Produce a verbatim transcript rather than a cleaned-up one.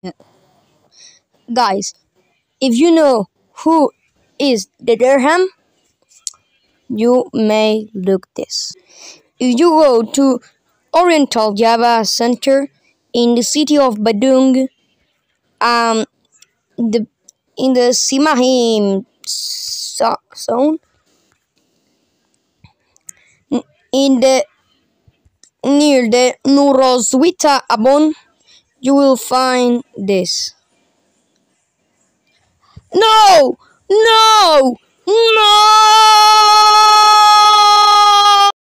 Guys, if you know who is the dirham, you may look this. If you go to Oriental Java Center in the city of Badung, um, the in the Simahim so- zone, in the near the Nurozwita Abon, you will find this. No! No! No!